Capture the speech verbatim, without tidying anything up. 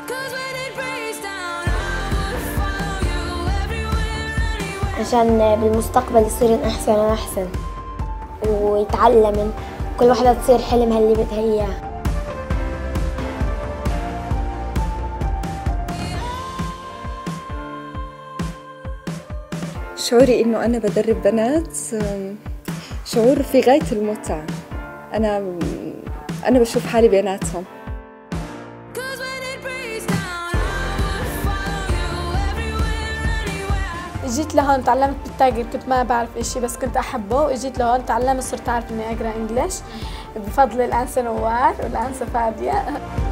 عشان بالمستقبل يصير أحسن وأحسن ويتعلم كل وحدة تصير حلمها اللي بدها إياه. شعوري إنه أنا بدرب بنات شعور في غاية المتعة. أنا أنا بشوف حالي بيناتهم. جيت لهون تعلمت بالتاجر، كنت ما بعرف إشي بس كنت أحبه، وإجيت لهون تعلمت صرت أعرف إني أقرأ إنجليش بفضل الأنسة نوار والأنسة فادية.